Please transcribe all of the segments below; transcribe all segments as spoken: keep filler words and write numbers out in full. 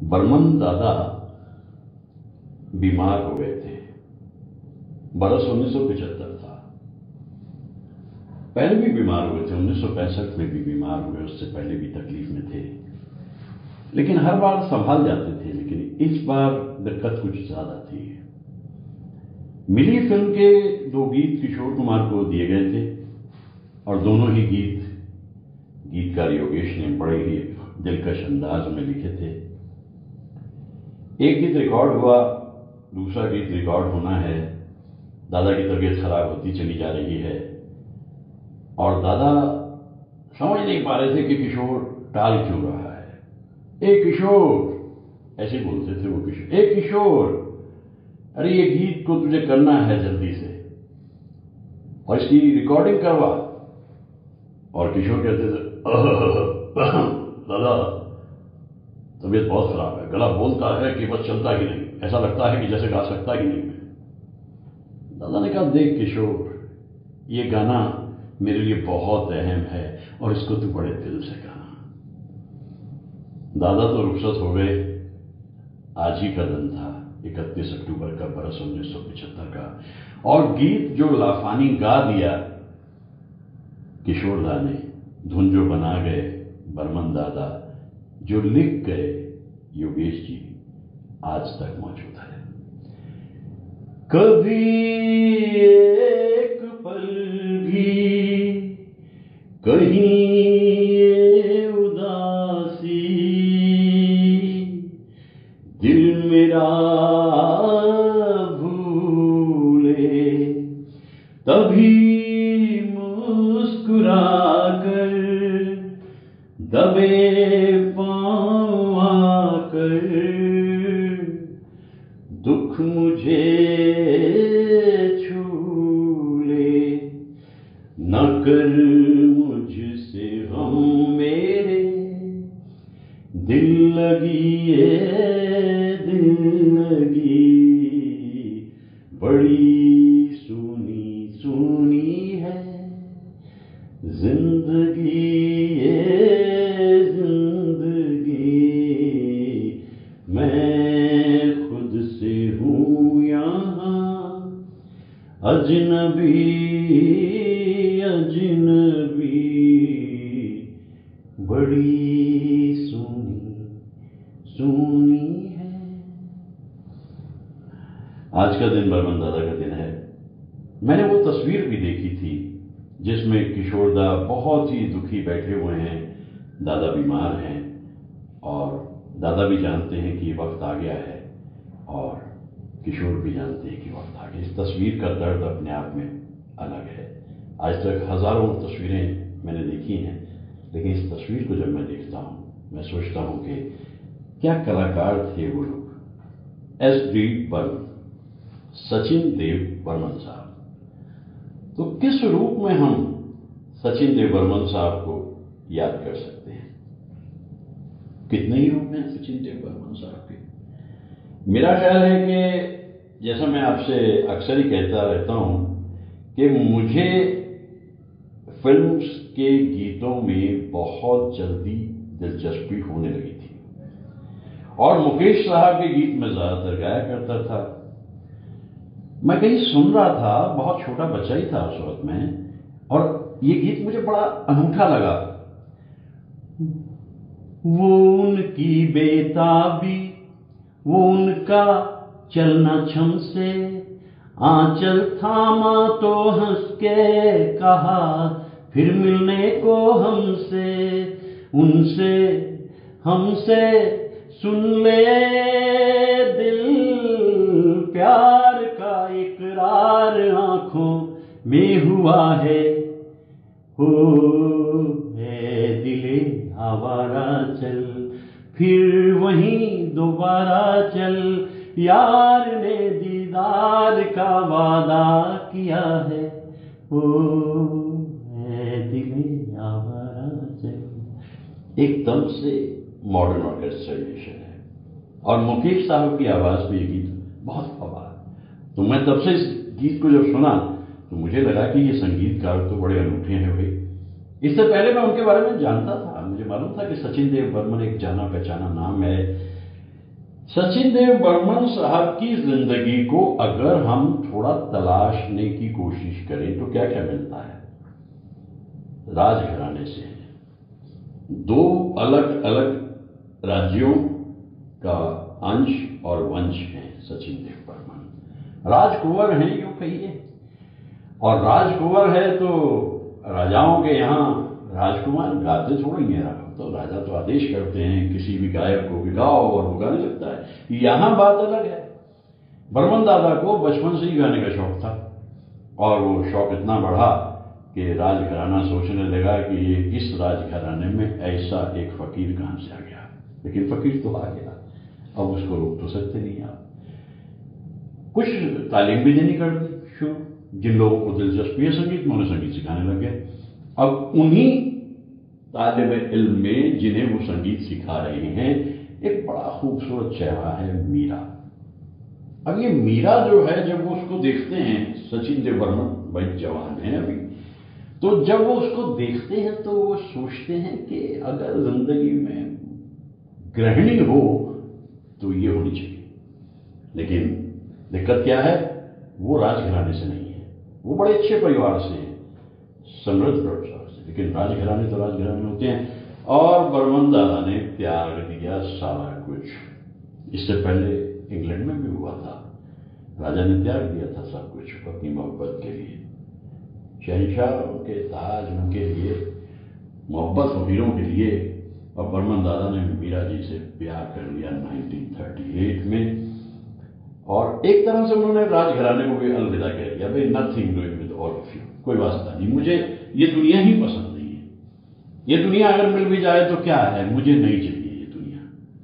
बर्मन दादा बीमार हो गए थे। बरस उन्नीस सौ पिचहत्तर था। पहले भी बीमार हुए थे, उन्नीस सौ पैंसठ में भी बीमार हुए, उससे पहले भी तकलीफ में थे, लेकिन हर बार संभाल जाते थे। लेकिन इस बार दिक्कत कुछ ज्यादा थी। मिली फिल्म के दो गीत किशोर कुमार को दिए गए थे और दोनों ही गीत गीतकार योगेश ने बड़े ही दिलकश अंदाज में लिखे थे। एक गीत रिकॉर्ड हुआ, दूसरा गीत रिकॉर्ड होना है। दादा की तबीयत खराब होती चली जा रही है और दादा समझ नहीं पा रहे थे कि किशोर टाल क्यों रहा है। ए किशोर, ऐसे बोलते थे वो किशोर, ए किशोर, अरे ये गीत को तुझे करना है जल्दी से और इसकी रिकॉर्डिंग करवा। और किशोर कहते थे दादा तबीयत बहुत खराब है, गला बोलता है कि बस चलता ही नहीं, ऐसा लगता है कि जैसे गा सकता ही नहीं मैं। दादा ने कहा देख किशोर, ये गाना मेरे लिए बहुत अहम है और इसको तू बड़े दिल से गाना। दादा तो रुखसत हो गए। आज ही का दिन था, इकतीस अक्टूबर का, बरस उन्नीस सौ पिचहत्तर का। और गीत जो लाफानी गा दिया किशोर दा ने, धुन जो बना गए बर्मन दादा, जो लिख गए योगेश जी, आज तक मौजूद है। कभी एक पल भी कहीं उदासी दिल मेरा भूले, तभी मुस्कुरा कर दबे पाँव आकर दुख मुझे छू ले, न कर मुझसे गम मेरे, दिल लगी है दिल लगी, बड़ी सुनी सुनी है जिंदगी ये जिंदगी, मैं खुद से हूँ यहाँ अजनबी अजनबी, बड़ी सुनी सुनी है। आज का दिन बर्मन दादा का दिन है। मैंने वो तस्वीर भी देखी थी जिसमें किशोर दा बहुत ही दुखी बैठे हुए हैं। दादा बीमार हैं और दादा भी जानते हैं कि वक्त आ गया है और किशोर भी जानते हैं कि वक्त आ गया। इस तस्वीर का दर्द अपने आप में अलग है। आज तक हजारों तस्वीरें मैंने देखी हैं, लेकिन इस तस्वीर को जब मैं देखता हूं, मैं सोचता हूं कि क्या कलाकार थे वो लोग। एस डी बर्मन, सचिन देव बर्मन साहब। तो किस रूप में हम सचिन देव बर्मन साहब को याद कर सकते हैं? कितने ही रूप में सचिन देव बर्मन साहब के। मेरा ख्याल है कि जैसा मैं आपसे अक्सर ही कहता रहता हूं कि मुझे फिल्म के गीतों में बहुत जल्दी दिलचस्पी होने लगी थी और मुकेश साहब के गीत में ज्यादातर गाया करता था। मैं कहीं सुन रहा था, बहुत छोटा बच्चा ही था उस वक्त में, और ये गीत मुझे बड़ा अनूठा लगा। वो उनकी बेताबी, वो उनका चलना छम से, आंचल थामा तो हंस के कहा फिर मिलने को हमसे, उनसे हमसे सुन ले दिल, प्यार का इकरार आंखों में हुआ है, हो है दिले आवारा चल फिर वहीं दोबारा चल, यार ने दीदार का वादा किया है, हो है दिले आवारा चल। एकदम से मॉडर्न ऑर्केस्ट्रेशन है और मुकेश साहब की आवाज में ये गीत बहुत हवा। तो मैं तब से इस गीत को जब सुना तो मुझे लगा कि ये संगीतकार तो बड़े अनूठे हैं भाई। इससे पहले मैं उनके बारे में जानता था, मुझे मालूम था कि सचिन देव बर्मन एक जाना पहचाना नाम है, सचिन देव बर्मन साहब की जिंदगी को अगर हम थोड़ा तलाशने की कोशिश करें तो क्या क्या मिलता है। राजघराने से दो अलग अलग राज्यों का अंश और वंश है सचिन देव बर्मन। राजकुंवर हैं यूं कहिए, और राजकुंवर है तो राजाओं के यहां राजकुमार गाते थोड़ी हैं, तो राजा तो आदेश करते हैं किसी भी गायक को कि गाओ और वो गाने लगता है। यहां बात अलग है। बर्मन दादा को बचपन से ही गाने का शौक था, और वो शौक इतना बढ़ा कि राजघराना सोचने लगा कि ये इस राजघराने में ऐसा एक फकीर कहां से आ गया। लेकिन फकीर तो आ गया, अब उसको रोक तो सकते नहीं आप। कुछ तालीम भी देनी कर दी शुरू, जिन लोगों को दिलचस्पी है संगीत में उन्हें संगीत सिखाने लग गए। अब उन्हीं तालिब इल्म में जिन्हें वो संगीत सिखा रहे हैं एक बड़ा खूबसूरत चेहरा है मीरा। अब ये मीरा जो है, जब वो उसको देखते हैं, सचिन देव बर्मन भाई जवान है अभी, तो जब वो उसको देखते हैं तो वो सोचते हैं कि अगर जिंदगी में गृहिणी हो तो ये होनी चाहिए। लेकिन दिक्कत क्या है, वो राजघराने से नहीं है, वो बड़े अच्छे परिवार से हैं, समृद्ध परिवार से, लेकिन राजघराने तो राजघराने होते हैं। और बर्मन दादा ने त्याग दिया सारा कुछ। इससे पहले इंग्लैंड में भी हुआ था, राजा ने त्याग दिया था सब कुछ अपनी मोहब्बत के लिए। शहंशाह उनके ताज उनके लिए, मोहब्बत फकीरों के लिए। और बर्मन दादा ने मीरा जी से प्यार कर लिया नाइनटीन थर्टी एट में, और एक तरह से उन्होंने राजघराने को भी अलविदा कह दिया, भाई nothing doing with all of you, कोई वास्ता नहीं, मुझे ये दुनिया ही पसंद नहीं है। ये दुनिया अगर मिल भी जाए तो क्या है, मुझे नहीं चाहिए ये दुनिया।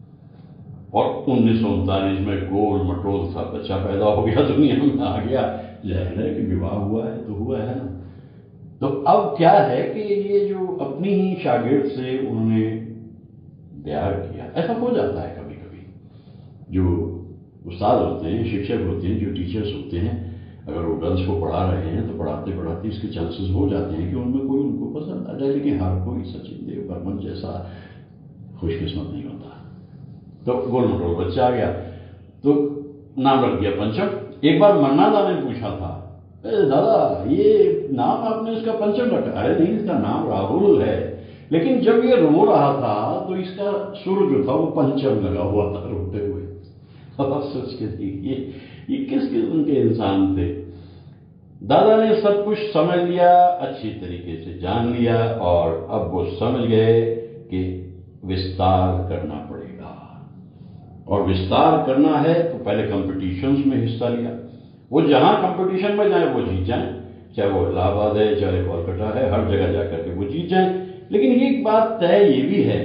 और उन्नीस सौ उनतालीस में गोल मटोल सा बच्चा पैदा हो गया, दुनिया में आ गया, जाहिर है कि विवाह हुआ है तो हुआ है ना। तो अब क्या है कि ये जो अपनी ही शागिर्द से उन्होंने प्यार किया, ऐसा हो जाता है कभी कभी। जो उस्ताद होते हैं, शिक्षक होते हैं, जो टीचर्स होते हैं, अगर वो गर्ल्स को पढ़ा रहे हैं तो पढ़ाते पढ़ाते इसके चांसेस हो जाते हैं कि उनमें कोई उनको पसंद आ जाए। लेकिन हर कोई सचिन देव बर्मन जैसा खुशकिस्मत नहीं होता। तो गोल मटोल बच्चा आ गया तो नाम रख दिया पंचम। एक बार मन्ना दा ने पूछा था, दादा ये नाम आपने इसका पंचम रखा? अरे नहीं, इसका नाम राहुल है, लेकिन जब ये रो रहा था तो इसका सुर जो था वो पंचम लगा हुआ था रोते हुए। अब आप सोच के देखिए ये किस किस्म के इंसान थे। दादा ने सब कुछ समझ लिया, अच्छी तरीके से जान लिया, और अब वो समझ गए कि विस्तार करना पड़ेगा। और विस्तार करना है तो पहले कंपटीशंस में हिस्सा लिया। वो जहां कंपटीशन में जाए वो जीत जाए, चाहे वो इलाहाबाद है चाहे कोलकाता है, हर जगह जाकर के वो जीत जाए। लेकिन एक बात तय ये भी है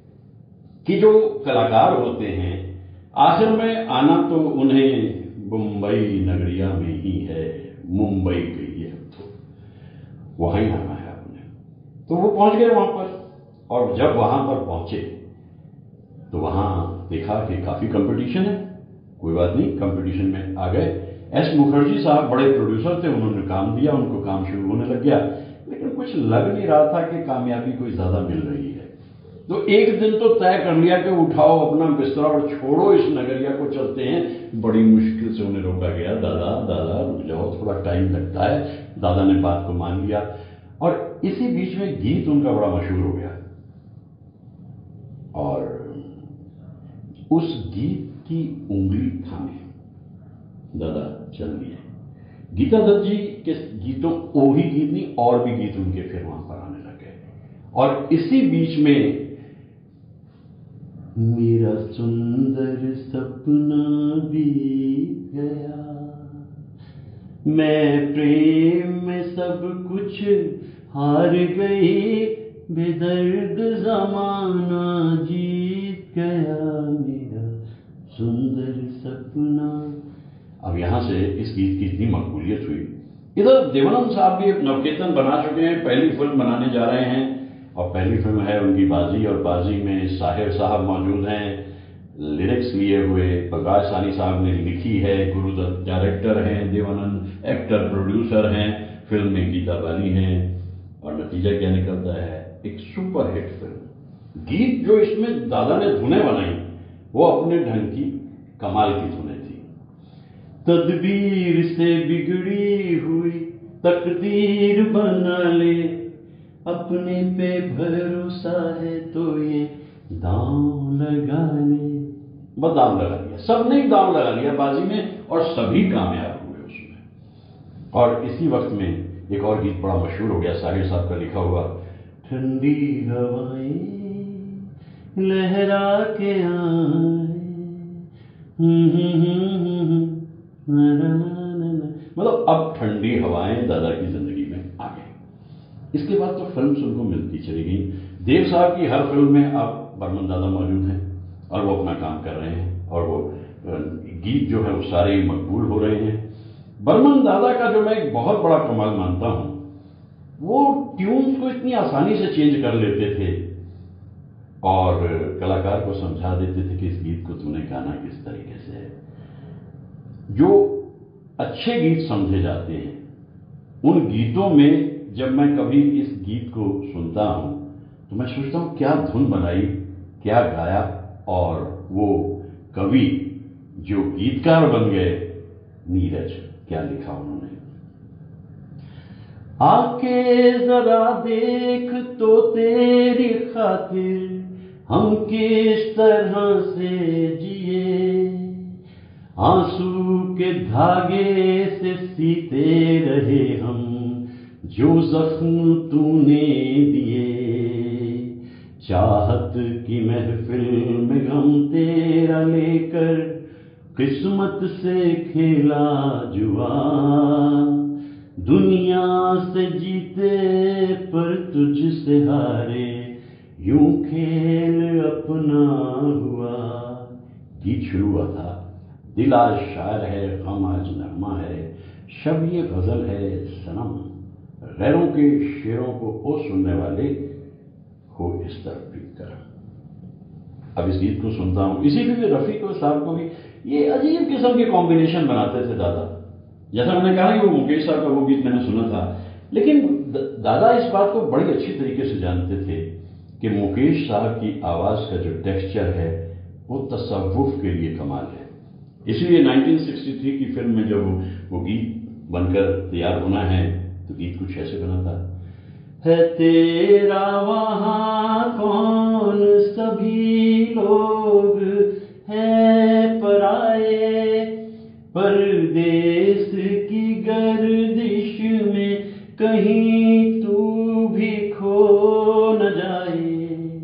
कि जो कलाकार होते हैं आखिर में आना तो उन्हें मुंबई नगरिया में ही है, मुंबई गई है तो वहां ही आना है अपने। तो वो पहुंच गए वहां पर, और जब वहां पर पहुंचे तो वहां देखा कि काफी कंपटीशन है। कोई बात नहीं, कंपटीशन में आ गए। एस मुखर्जी साहब बड़े प्रोड्यूसर थे, उन्होंने काम दिया, उनको काम शुरू होने लग गया, लेकिन कुछ लग नहीं रहा था कि कामयाबी कोई ज्यादा मिल रही है। तो एक दिन तो तय कर लिया कि उठाओ अपना बिस्तरा और छोड़ो इस नगरिया को, चलते हैं। बड़ी मुश्किल से उन्हें रोका गया, दादा दादा रुक जाओ, थोड़ा टाइम लगता है। दादा ने बात को मान लिया, और इसी बीच में गीत उनका बड़ा मशहूर हो गया, और उस गीत की उंगली थामे दादा चल दिए। गीता दत्त जी के गीतों, वो ही गीत नहीं और भी गीत उनके फिर वहां पर आने लगे। और इसी बीच में मेरा सुंदर सपना बीत गया, मैं प्रेम में सब कुछ हार गई, बेदर्द जमाना जीत गया, मेरा सुंदर सपना। अब यहां से इस गीत की इतनी मकबूलियत हुई। इधर देवानंद साहब भी नवकेतन बना चुके हैं, पहली फिल्म बनाने जा रहे हैं, और पहली फिल्म है उनकी बाजी, और बाजी में साहिर साहब मौजूद हैं, लिरिक्स लिए हुए बलराज सानी साहब ने लिखी है, गुरुदत्त डायरेक्टर हैं, देवानंद एक्टर प्रोड्यूसर हैं, फिल्म में गीता बाली हैं, और नतीजा क्या निकलता है, एक सुपर हिट फिल्म। गीत जो इसमें दादा ने धुनें बनाई वो अपने ढंग की कमाल की धुनें थी। तदबीर से बिगड़ी हुई तकदीर बना ले, अपने पे भरोसा है तो ये दांव लगा ले। बस दांव लगा लिया, सबने ही दांव लगा लिया बाजी में और सभी कामयाब हुए उसमें। और इसी वक्त में एक और गीत बड़ा मशहूर हो गया, साहिर साहब का लिखा हुआ, ठंडी हवाएं लहरा के आए, मतलब अब ठंडी हवाएं दादा की जिंदगी में आ गई। इसके बाद तो फिल्म उनको मिलती चली गई। देव साहब की हर फिल्म में अब बर्मन दादा मौजूद हैं और वो अपना काम कर रहे हैं और वो गीत जो है वो सारे ही मकबूल हो रहे हैं। बर्मन दादा का जो मैं एक बहुत बड़ा कमाल मानता हूं, वो ट्यून्स को इतनी आसानी से चेंज कर लेते थे और कलाकार को समझा देते थे कि इस गीत को तूने गाना किस तरीके से है। जो अच्छे गीत समझे जाते हैं उन गीतों में जब मैं कभी इस गीत को सुनता हूं तो मैं सोचता हूं क्या धुन बनाई, क्या गाया, और वो कवि जो गीतकार बन गए नीरज, क्या लिखा उन्होंने। आके जरा देख तो तेरी खातिर हम किस तरह से जिए, आंसू के धागे से सीते रहे हम जो जख्म तूने दिए, चाहत की महफिल में गम तेरा लेकर किस्मत से खेला जुआ, दुनिया से जीते पर तुझसे हारे यूं खेल अपना हुआ। गीत शुरू हुआ था, दिल आज शायर है, गम आज नगमा है, शब ये गजल है सनम, गैरों के शेरों को ओ सुनने वाले हो इस तरफ भी कर। अब इस गीत को सुनता हूं, इसी भी रफी को साहब को भी ये अजीब किस्म के कॉम्बिनेशन बनाते थे दादा। जैसा मैंने कहा कि वो मुकेश साहब का वो गीत मैंने सुना था, लेकिन दादा इस बात को बड़ी अच्छी तरीके से जानते थे कि मुकेश साहब की आवाज का जो टेक्सचर है वो तसव्वुफ के लिए कमाल है। इसलिए उन्नीस सौ तिरसठ की फिल्म में जब वो, वो गीत बनकर तैयार होना है तो गीत कुछ ऐसे बना था, है तेरा वहां कौन सभी लोग है पराए, परदेस की गर्दिश में कहीं तू भी खो न जाए,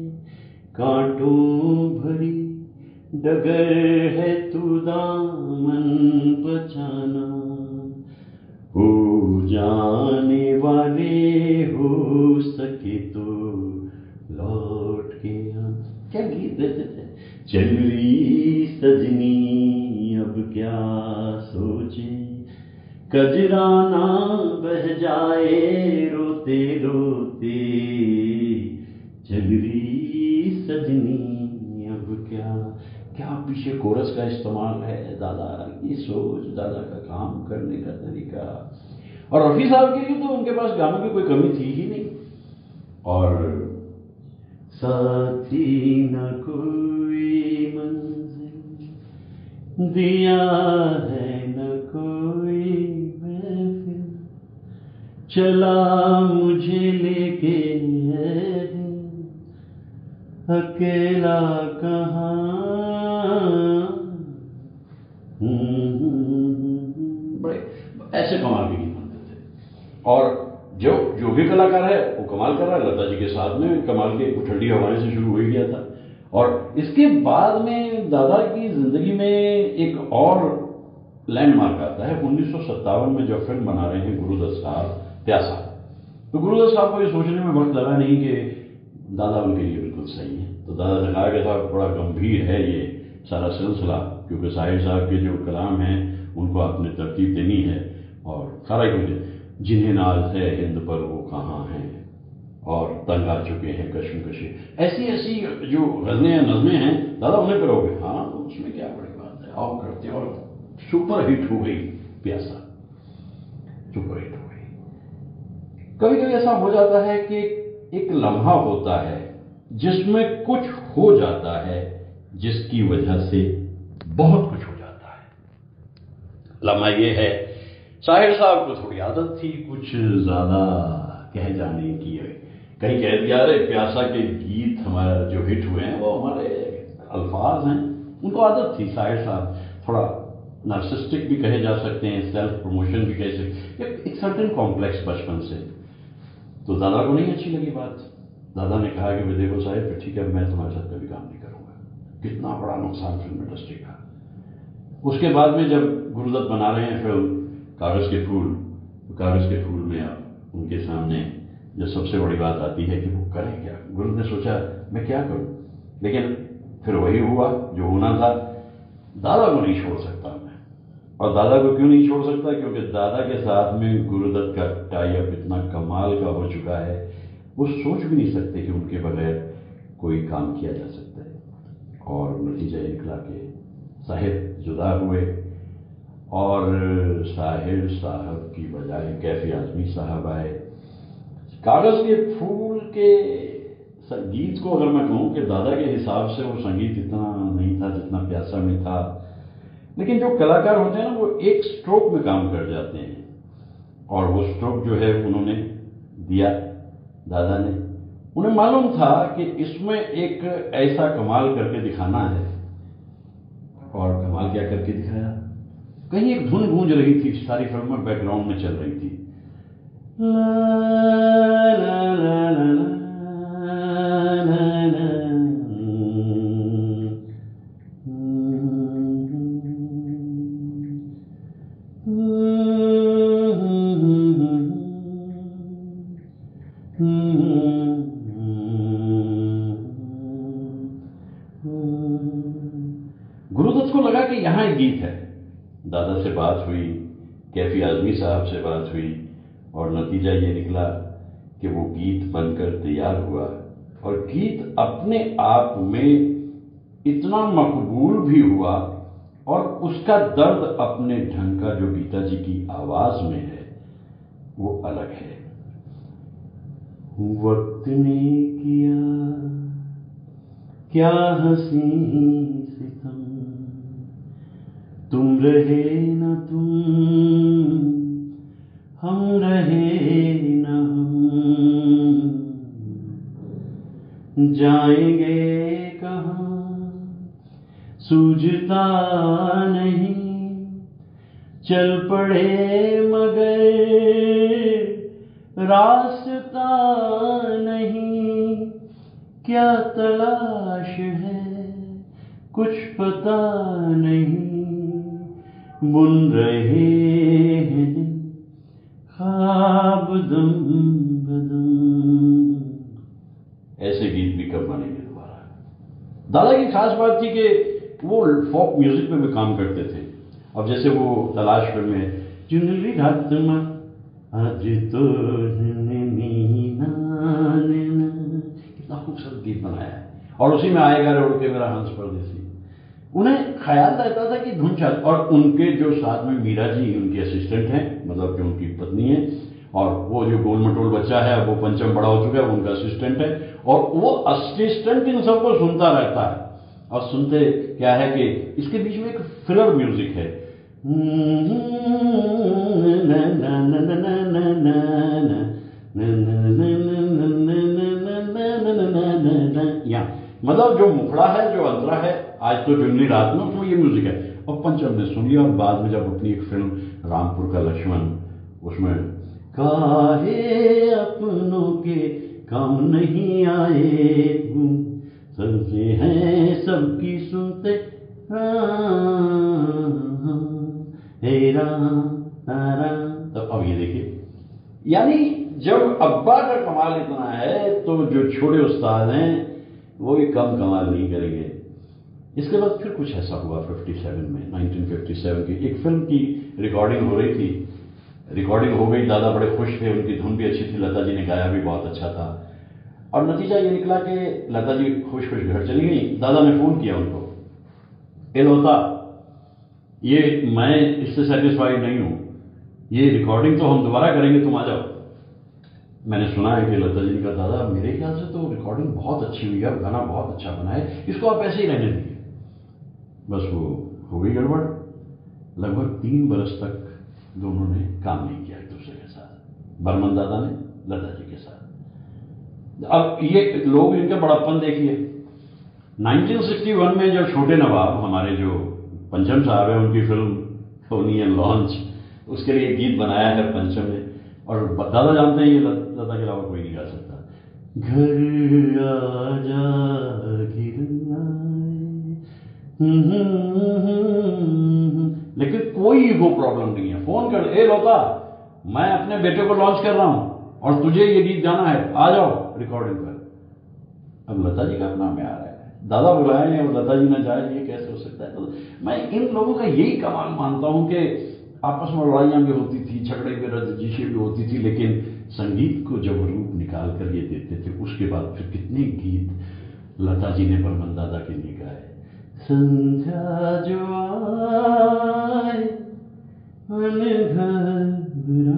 कांटों भरी डगर है तू दामन बचाना, हो जाने वाले हो सके तो लौट के आ। क्या गीत देते थे। चल रही सजनी अब क्या सोचे, कजराना बह जाए रोते रोते, चल रही सजनी अब क्या। क्या पीछे कोरस का इस्तेमाल है, दादा की सोच, दादा का काम करने का तरीका। और रफी साहब के लिए तो उनके पास गानों की कोई कमी थी ही नहीं। और साथी न कोई मंजिल दिया है न कोई महफिल, चला मुझे लेके है दिल, अकेला कहाँ। बड़े ऐसे कमाल के गीत बनते थे। और जो जो भी कलाकार है वो कमाल कर रहा है। लता जी के साथ में कमाल के ठंडी हवाएं से शुरू हो ही गया था। और इसके बाद में दादा की जिंदगी में एक और लैंडमार्क आता है। उन्नीस सौ सत्तावन में जब फिल्म बना रहे हैं गुरुदत्त साहब प्यासा, तो गुरुदत्त साहब को ये सोचने में वक्त लगा नहीं कि दादा उनके लिए बिल्कुल सही है। तो दादा ने कहा कि साहब बड़ा गंभीर है ये सारा सिलसिला, क्योंकि साहिर साहब के जो कलाम हैं उनको आपने तरतीब देनी है और सारा कुछ। जिन्हें नाज है हिंद पर वो कहाँ हैं, और तंग आ चुके हैं कश्मकशी, ऐसी ऐसी जो गज़लें या नज़में हैं दादा उन्हें पर हो गए। हाँ उसमें क्या बड़ी बात है, आओ करते। और सुपर हिट हो गई प्यासा, सुपर हिट हो गई। कभी कभी ऐसा हो जाता है कि एक लम्हा होता है जिसमें कुछ हो जाता है जिसकी वजह से बहुत कुछ हो जाता है। लम्हा ये है, साहिर साहब को थोड़ी आदत थी कुछ ज्यादा कह जाने की। कहीं कह दिया, अरे प्यासा के गीत हमारे जो हिट हुए हैं वो हमारे अल्फाज हैं। उनको आदत थी, साहिर साहब थोड़ा नार्सिस्टिक भी कहे जा सकते हैं, सेल्फ प्रमोशन भी कह सकते हैं, एक सर्टेन कॉम्प्लेक्स बचपन से। तो दादा को नहीं अच्छी लगी बात। दादा ने कहा कि देखो साहिब, ठीक है, मैं तुम्हारे साथ कभी काम नहीं करूंगा। कितना बड़ा नुकसान फिल्म इंडस्ट्री का। उसके बाद में जब गुरुदत्त बना रहे हैं फिल्म कागज के फूल, तो कागज के फूल में अब उनके सामने जो सबसे बड़ी बात आती है कि वो करें क्या। गुरुदत्त ने सोचा मैं क्या करूं, लेकिन फिर वही हुआ जो होना था। दादा को नहीं छोड़ सकता मैं। और दादा को क्यों नहीं छोड़ सकता, क्योंकि दादा के साथ में गुरुदत्त का टाई अप इतना कमाल का हो चुका है, वो सोच भी नहीं सकते कि उनके बगैर कोई काम किया जा सकता है। और नतीजा ये निकला कि साहिर जुदा हुए और साहिर साहब की बजाय कैफी आजमी साहब आए। कागज के फूल के संगीत को अगर मैं कहूं कि दादा के हिसाब से वो संगीत इतना नहीं था जितना प्यासा में था, लेकिन जो कलाकार होते हैं ना वो एक स्ट्रोक में काम कर जाते हैं। और वो स्ट्रोक जो है उन्होंने दिया दादा ने। उन्हें मालूम था कि इसमें एक ऐसा कमाल करके दिखाना है। और कमाल क्या करके दिखाया, कहीं एक धुन गूंज रही थी, सारी फिल्म में बैकग्राउंड में चल रही थी, ला ला ला ला ला ला ला। गुरुदत्त को लगा कि यहां एक गीत है। दादा से बात हुई, कैफी आजमी साहब से बात हुई, और नतीजा ये निकला कि वो गीत बनकर तैयार हुआ। और गीत अपने आप में इतना मकबूल भी हुआ, और उसका दर्द अपने ढंग का जो गीता जी की आवाज में है वो अलग है। वक्त ने किया क्या हंसी सितम, तुम रहे न तुम, हम रहे न हम, जाएंगे कहाँ सूझता नहीं, चल पड़े मगर रास्ता नहीं, क्या तलाश है कुछ पता नहीं, बुन रहे हैं दिन ख्वाब दम बदम। ऐसे गीत भी कब बनेंगे दोबारा। दादा की खास बात थी कि वो फोक म्यूजिक में भी काम करते थे। अब जैसे वो तलाश फिल्म में चुनरी रात में आज तो कितना खूबसूरत गीत बनाया है, और उसी में आएगा रे उड़ के मेरा हंस परदेसी। उन्हें ख्याल रहता था कि धुन चल, और उनके जो साथ में मीरा जी उनकी असिस्टेंट हैं, मतलब जो उनकी पत्नी है, और वो जो गोल मटोल बच्चा है वो पंचम बड़ा हो चुका है, उनका असिस्टेंट है, और वो असिस्टेंट इन सबको सुनता रहता है। और सुनते क्या है कि इसके बीच में एक फिलर म्यूजिक है, या मतलब जो मुखड़ा है, जो अंतरा है, आज तो जुन्नी रात में, उसमें ये म्यूजिक है। और पंचम ने सुन लिया, और बाद में जब अपनी एक फिल्म रामपुर का लक्ष्मण, उसमें काहे अपनों के काम नहीं आए तुम, सबसे हैं सबकी सुनते तो अब ये देखिए, यानी जब अब्बा का कमाल इतना है तो जो छोटे उस्ताद हैं वो भी कम कमाल नहीं करेंगे। इसके बाद फिर कुछ ऐसा हुआ सत्तावन में, उन्नीस सौ सत्तावन की एक फिल्म की रिकॉर्डिंग हो रही थी। रिकॉर्डिंग हो गई, दादा बड़े खुश थे, उनकी धुन भी अच्छी थी, लता जी ने गाया भी बहुत अच्छा था। और नतीजा ये निकला कि लता जी खुश खुश घर चली गई। दादा ने फोन किया उनको, ए लता, ये मैं इससे सेटिस्फाइड नहीं हूं, ये रिकॉर्डिंग तो हम दोबारा करेंगे, तुम आ जाओ। मैंने सुना है कि लता जी ने कहा, दादा मेरे ख्याल से तो रिकॉर्डिंग बहुत अच्छी हुई है, गाना बहुत अच्छा बना है, इसको आप ऐसे ही रहने दीजिए। बस वो हो गई गड़बड़। लगभग तीन बरस तक दोनों ने काम नहीं किया एक दूसरे के साथ, बर्मन दादा ने लता जी के साथ। अब ये लोग इनका बड़प्पन देखिए। उन्नीस सौ इकसठ में जब छोटे नवाब, हमारे जो पंचम साहब है, उनकी फिल्म सोनी एंड लॉन्च, उसके लिए एक गीत बनाया है पंचम ने, और दादा जानते हैं ये लता के अलावा कोई नहीं गा सकता। घर आजा लेकिन कोई वो प्रॉब्लम नहीं है। फोन कर, ए लता, मैं अपने बेटे को लॉन्च कर रहा हूं और तुझे ये गीत गाना है, आ जाओ रिकॉर्डिंग कर। अब लता जी का अपना में आ रहा है, दादा बुलाए और लता जी ना जाए, ये कैसे हो सकता है? तो मैं इन लोगों का यही कमाल मानता हूं कि आपस में लड़ाइयां भी होती थी, झगड़े भी, रंजिशें भी होती थी, लेकिन संगीत को जब रूप निकाल कर ये देते थे, उसके बाद फिर कितने गीत लता जी ने बर्मन दादा के लिए गाए। संध्या जो आए मन घबरा,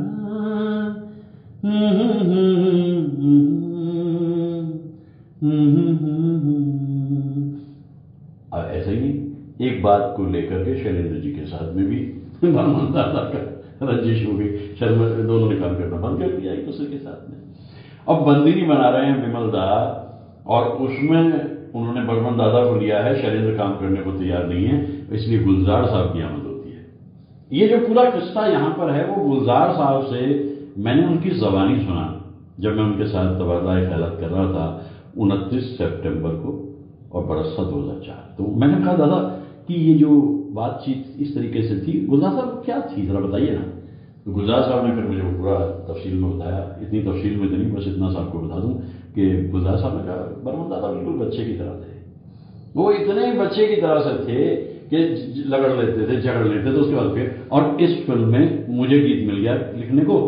और ऐसे ही एक बात को लेकर के शैलेंद्र जी के साथ में भी बर्मन दादा का रंजिश हो गई। शर्मा दोनों ने काम करना बंद कर दिया एक दूसरे के साथ में। अब बंदिनी बना रहे हैं विमल दा, और उसमें उन्होंने बर्मन दादा को लिया है, शैलेंद्र काम करने को तैयार नहीं है, इसलिए गुलजार साहब की आमद होती है। ये जो पूरा किस्सा यहां पर है वो गुलजार साहब से मैंने उनकी जबानी सुना जब मैं उनके साथ तबादला ख्यालात कर रहा था उनतीस सितंबर को, और बरस था दो हजार चार। तो मैंने कहा दादा कि ये जो बातचीत इस तरीके से थी, गुलजार साहब क्या थी जरा बताइए ना। तो गुलजार साहब ने फिर मुझे वो पूरा तफसील में बताया। इतनी तफसील में तो नहीं, बस इतना सा आपको बता दूं कि गुलजार साहब ने कहा बर्मन दादा बिल्कुल बच्चे की तरह थे। वो इतने बच्चे की तरह से थे कि लगड़ लेते थे, झगड़ लेते थे। उसके बाद फिर, और इस फिल्म में मुझे गीत मिल गया लिखने को,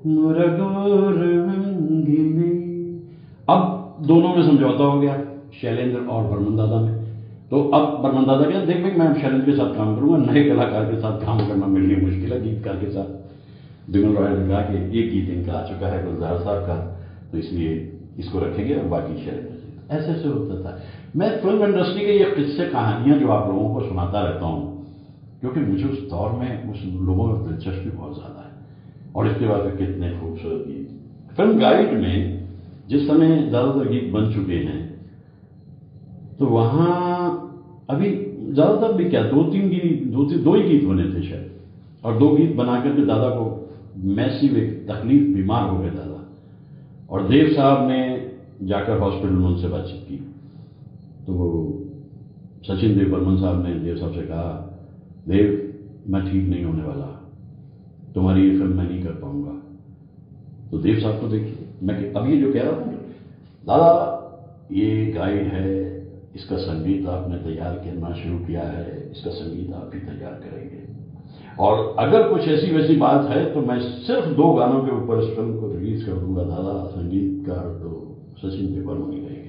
अब दोनों में समझौता हो गया, शैलेंद्र और बर्मन दादा में। तो अब बर्मन दादा कहते देख भाई, मैं शैलेंद्र के साथ काम करूंगा, नए कलाकार के साथ काम करना मेरे लिए मुश्किल है, गीतकार के साथ। विमल रॉय ने कहा कि एक गीत इनका आ चुका है गुलजार साहब का, तो इसलिए इसको रखेंगे और बाकी शैलेंद्र जी। ऐसे ऐसे होता था। मैं फिल्म इंडस्ट्री के ये किस्से कहानियां जो आप लोगों को सुनाता रहता हूं, क्योंकि मुझे उस दौर में उस लोगों में दिलचस्पी बहुत ज्यादा है। और इसके बाद कितने खूबसूरत गीत। फिल्म गाइड में जिस समय ज्यादातर गीत बन चुके हैं, तो वहां अभी ज्यादातर भी क्या, दो तीन गीत, दो तीन दो ही गीत बने थे शायद, और दो गीत बना करके दादा को मैसिव एक तकलीफ, बीमार हो गए दादा, और देव साहब ने जाकर हॉस्पिटल में उनसे बातचीत की। तो वो सचिन देव बर्मन साहब ने देव साहब से कहा, देव मैं ठीक नहीं होने वाला, तुम्हारी ये फिल्म मैं नहीं कर पाऊंगा। तो देव साहब को देखिए, मैं अब ये जो कह रहा हूं, दादा ये गाइड है, इसका संगीत आपने तैयार करना शुरू किया है, इसका संगीत आप ही तैयार करेंगे, और अगर कुछ ऐसी वैसी बात है तो मैं सिर्फ दो गानों के ऊपर इस फिल्म को रिलीज कर दूंगा दादा, संगीतकार तो सचिन देव बर्मन ही रहेंगे।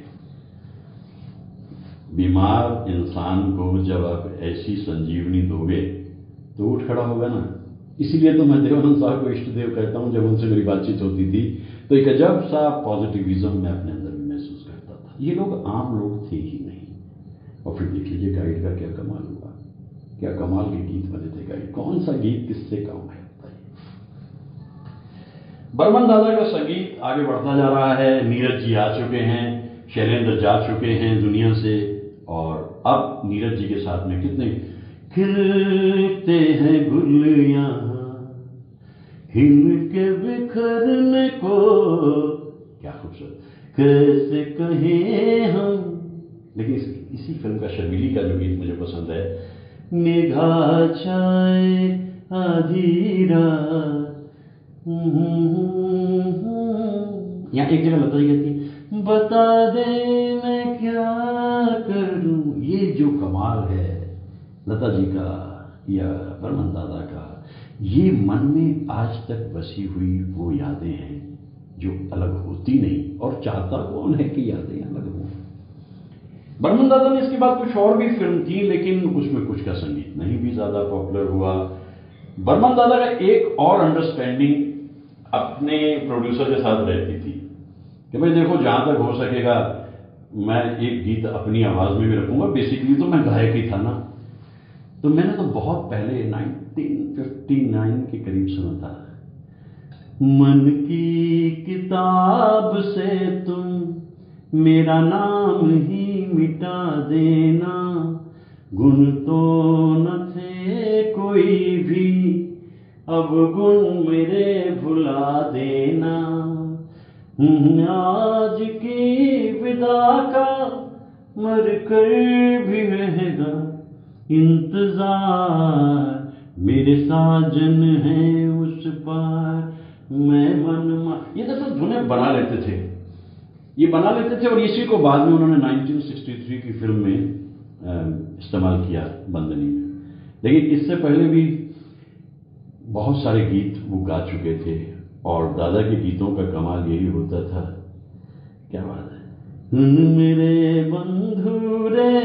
बीमार इंसान को जब आप ऐसी संजीवनी दोगे तो उठ खड़ा होगा ना। इसीलिए तो मैं देवानंद साहब को इष्ट देव कहता हूं। जब उनसे मेरी बातचीत होती थी तो एक अजब सा पॉजिटिविज्म मैं अपने अंदर भी महसूस करता था। ये लोग आम लोग थे ही नहीं। और फिर देख लीजिए गाइड का क्या कमाल हुआ, क्या कमाल के गीत बने थे गाइड। कौन सा गीत किससे कम है बताइए। बर्मन दादा का संगीत आगे बढ़ता जा रहा है। नीरज जी आ चुके हैं, शैलेंद्र जा चुके हैं दुनिया से, और अब नीरज जी के साथ में कितने खिलते हैं गुल यहाँ खिल के बिखरने को, क्या खूबसूरत, कैसे कहें हम। लेकिन इस, इसी फिल्म का शर्मीली का जो गीत मुझे पसंद है, निगाह छाए आधी रात, यहाँ एक जगह लता जी कहती है, बता दे मैं क्या करूं। ये जो कमाल है लता जी का या बर्मन दादा का, ये मन में आज तक बसी हुई वो यादें हैं जो अलग होती नहीं, और चाहता कौन है कि यादें अलग हों। बर्मन दादा ने इसके बाद कुछ और भी फिल्म थी, लेकिन उसमें कुछ का संगीत नहीं भी ज्यादा पॉपुलर हुआ। बर्मन दादा का एक और अंडरस्टैंडिंग अपने प्रोड्यूसर के साथ रहती थी कि भाई देखो, जहां तक हो सकेगा मैं एक गीत अपनी आवाज में भी रखूंगा। बेसिकली तो मैं गायक ही था ना, तो मैंने तो बहुत पहले नाइनटीन फिफ्टी नाइन के करीब सुना था। मन की किताब से तुम मेरा नाम ही मिटा देना, गुण तो न थे कोई भी, अब गुण मेरे भुला देना। आज की विदा का मर कर भी रहेगा इंतजार, मेरे साजन है उस पार मैं मन मा। ये दरअसल धुनें बना लेते थे, ये बना लेते थे और इसी को बाद में उन्होंने नाइनटीन सिक्सटी थ्री की फिल्म में इस्तेमाल किया बंदनी में। लेकिन इससे पहले भी बहुत सारे गीत वो गा चुके थे और दादा के गीतों का कमाल यही होता था। क्या बात है। सुन मेरे बंधु रे,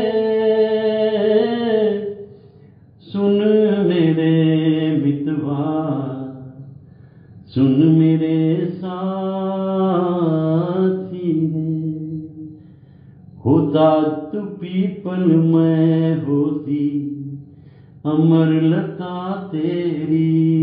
सुन मेरे मितवा, सुन मेरे साथी रे, होता तू पीपल मैं होती अमर लता तेरी,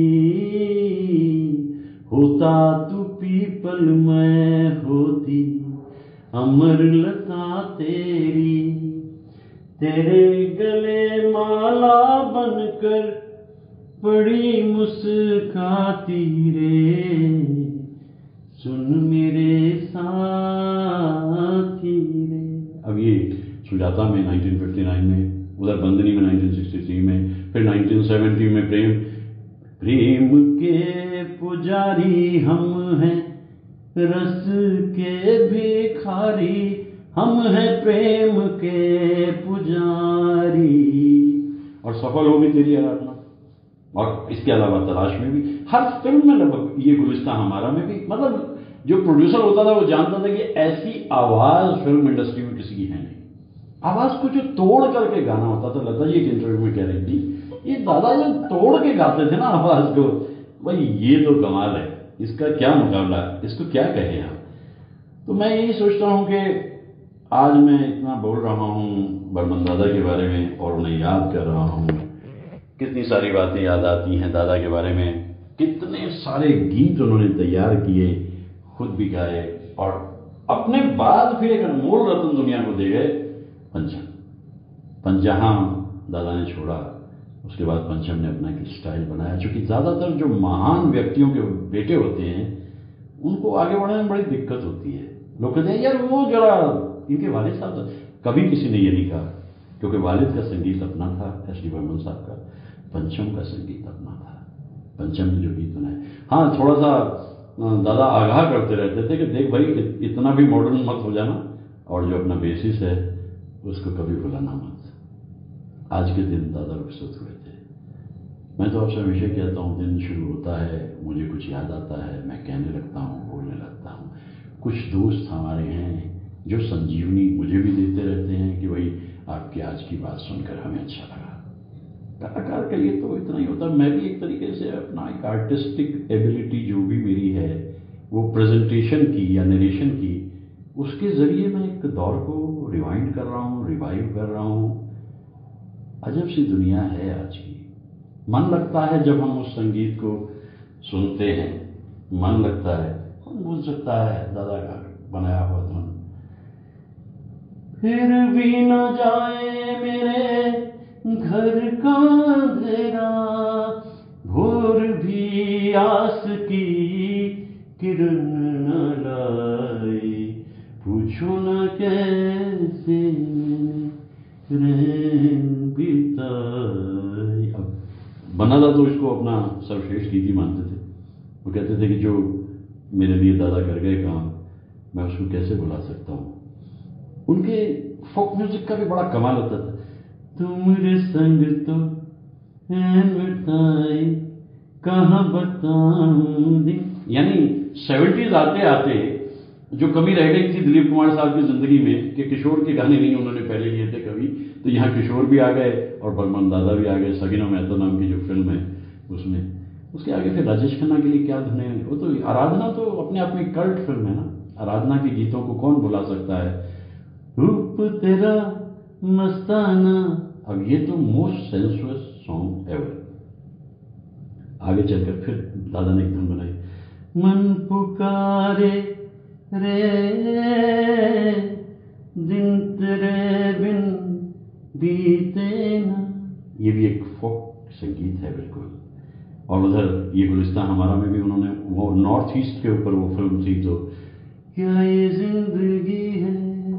होता तू पीपल मैं होती अमर लता तेरी, तेरे गले माला बनकर पड़ी मुस्काती रे, सुन मेरे साथी रे। अब ये सुजाता में नाइनटीन फिफ्टी नाइन में, उधर बंदनी में नाइनटीन सिक्सटी थ्री में, फिर नाइनटीन सेवेंटी में प्रेम प्रेम के पुजारी हम हैं, रस के भिखारी हम हैं, प्रेम के पुजारी। और सफल होगी तेरी आराधना। और इसके अलावा तलाश में भी, हर फिल्म में लगभग, ये गुलिस्ता हमारा में भी, मतलब जो प्रोड्यूसर होता था वो जानता था कि ऐसी आवाज फिल्म इंडस्ट्री में किसी की है नहीं। आवाज को जो तोड़ करके गाना होता था, लता जी एक इंटरव्यू में कह रही थी, ये दादा जो तोड़ के गाते थे ना आवाज को, भाई ये तो कमाल है, इसका क्या मुकाबला है, इसको क्या कहें आप। तो मैं यही सोचता हूं कि आज मैं इतना बोल रहा हूं बर्मन दादा के बारे में और उन्हें याद कर रहा हूं, कितनी सारी बातें याद आती हैं दादा के बारे में। कितने सारे गीत उन्होंने तैयार किए, खुद भी गाए और अपने बाद फिर एक अनमोल रत्न दुनिया को दे गए, पंचम। पंचम दादा ने छोड़ा, उसके बाद पंचम ने अपना एक स्टाइल बनाया। क्योंकि ज्यादातर जो महान व्यक्तियों के बेटे होते हैं उनको आगे बढ़ने में बड़ी दिक्कत होती है। लोग कहते हैं यार वो जरा इनके वालिद साहब, कभी किसी ने ये नहीं कहा, क्योंकि वालिद का संगीत अपना था, एस डी बर्मन साहब का, पंचम का संगीत अपना था। पंचम ने जो गीत बनाए, हाँ थोड़ा सा दादा आगाह करते रहते थे कि देख भाई इतना भी मॉडर्न मत हो जाना, और जो अपना बेसिस है उसको कभी भुलाना मत। आज के दिन दादा रुखसत हुए थे। मैं तो आपसे हमेशा कहता हूँ, दिन शुरू होता है, मुझे कुछ याद आता है, मैं कहने लगता हूँ, बोलने लगता हूँ। कुछ दोस्त हमारे हैं जो संजीवनी मुझे भी देते रहते हैं कि भाई आपकी आज की बात सुनकर हमें अच्छा लगा। कलाकार के लिए तो इतना ही होता है। मैं भी एक तरीके से अपना एक आर्टिस्टिक एबिलिटी जो भी मेरी है वो प्रेजेंटेशन की या नरेशन की, उसके जरिए मैं एक दौर को रिवाइंड कर रहा हूँ, रिवाइव कर रहा हूँ। अजब सी दुनिया है आज की। मन लगता है जब हम उस संगीत को सुनते हैं, मन लगता है, कौन भूल सकता है दादा का बनाया हुआ धुन। फिर भी न जाए मेरे घर का अंधेरा, भोर भी आस की किरण न लाए, पूछो न कैसे रैन बिताए। अब बना था तो इसको अपना सर्वश्रेष्ठ गीत ही मानते थे। वो कहते थे कि जो मेरे लिए दादा कर गए काम, मैं उसको कैसे भुला सकता हूँ। उनके फोक म्यूजिक का भी बड़ा कमाल होता था। तुम्हारे संग तो बताए कहाँ बताऊं दिन, यानी सेवेंटीज आते आते जो कमी रह गई थी दिलीप कुमार साहब की जिंदगी में कि किशोर के गाने नहीं उन्होंने पहले लिए थे कभी, तो यहाँ किशोर भी आ गए और बर्मन दादा भी आ गए। सगीना मेहता नाम की जो फिल्म है उसमें, उसके आगे फिर राजेश खन्ना के लिए क्या धुने, वो तो आराधना तो अपने आप में कल्ट फिल्म है ना। आराधना के गीतों को कौन भुला सकता है। रूप तेरा मस्ताना अब ये तो मोस्ट सेंसुअस सॉन्ग एवर। आगे चलकर फिर दादा ने एक धुन बनाई, मन पुकारे रे दिन तेरे बिन बीते ना। ये भी एक फोक संगीत है बिल्कुल। और उधर ये गुलिस्तान हमारा में भी उन्होंने, वो नॉर्थ ईस्ट के ऊपर वो फिल्म थी, तो क्या ये जिंदगी है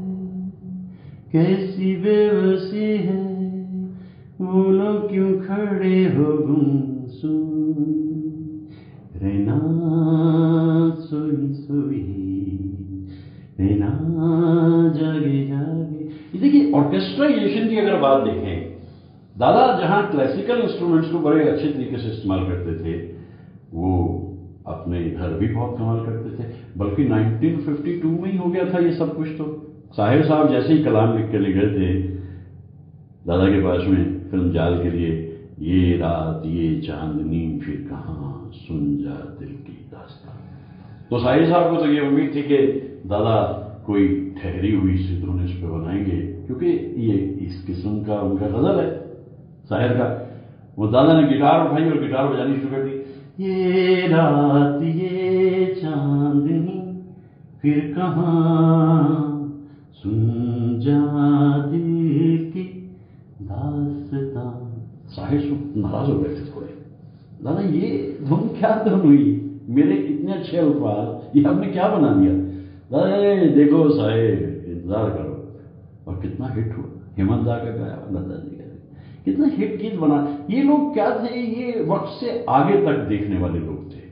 कैसी बेबसी है, बोलो क्यों खड़े हो गुमसुम, रहना सोई सोई रहना जागे जागे। ये देखिए ऑर्केस्ट्राइजेशन की अगर बात देखें, दादा जहां क्लासिकल इंस्ट्रूमेंट्स को बड़े अच्छे तरीके से इस्तेमाल करते थे, वो अपने घर भी बहुत कमाल करते थे। बल्कि नाइनटीन फिफ्टी टू में ही हो गया था ये सब कुछ। तो साहिर साहब जैसे ही कलाम लिख के ले गए थे दादा के पास में फिल्म जाल के लिए, ये रात ये चांदनी फिर कहां सुन जा दिल की दास्तान, तो साहिर साहब को तो ये उम्मीद थी कि दादा कोई ठहरी हुई सी धुन इस पे बनाएंगे, क्योंकि ये इस किस्म का उनका गजल है साहिर का। वो दादा ने गिटार उठाई और गिटार बजानी शुरू कर दी, ये रात ये चांदनी फिर कहां सुन जा दिल की दास्तां। साहिर नाराज हो गए थे थोड़े, दादा ये धुन क्या धुन हुई, मेरे इतने अच्छे अल्फाज ये आपने क्या बना दिया। दादा देखो साहिर इंतजार करो। और कितना हिट हुआ, हेमंत दा का गाया, दादा जी का कितना हिट गीत बना। ये लोग क्या थे, ये वक्त से आगे तक देखने वाले लोग थे।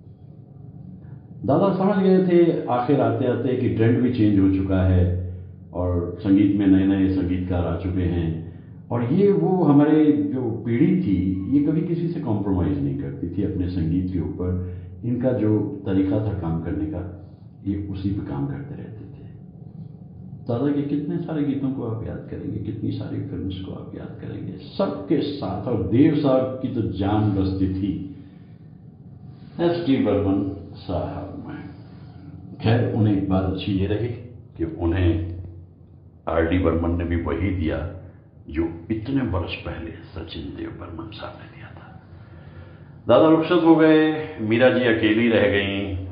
दादा समझ गए थे आखिर आते आते कि ट्रेंड भी चेंज हो चुका है और संगीत में नए नए संगीतकार आ चुके हैं, और ये वो हमारे जो पीढ़ी थी ये कभी किसी से कॉम्प्रोमाइज नहीं करती थी अपने संगीत के ऊपर। इनका जो तरीका था काम करने का, ये उसी पे काम करते रहते थे। दादा के कितने सारे गीतों को आप याद करेंगे, कितनी सारी फिल्म्स को आप याद करेंगे, सबके साथ। और देव साहब की तो जान बसती थी एस टी बर्मन साहब में। खैर उन्हें एक बात अच्छी ये रही कि उन्हें आर डी बर्मन ने भी वही दिया जो इतने बरस पहले सचिन देव बर्मन साहब ने दिया था। दादा रुखसत हो गए, मीरा जी अकेली रह गईं।